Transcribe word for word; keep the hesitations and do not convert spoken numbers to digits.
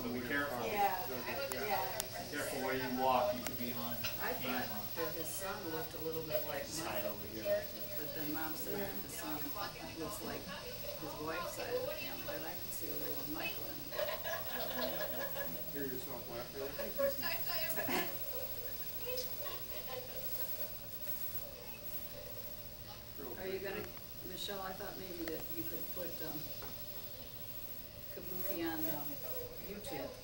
So be careful. Yeah, yeah. Be careful where you walk, you could be on I camera. thought that his son looked a little bit like Side Michael, over here. but then Mom said that the son looks like his wife's side of the family, but I could see a little of Michael in him. Hear yourself laughing. Are you gonna, Michelle, I thought maybe that you could put, um, Kabuki on, um, YouTube.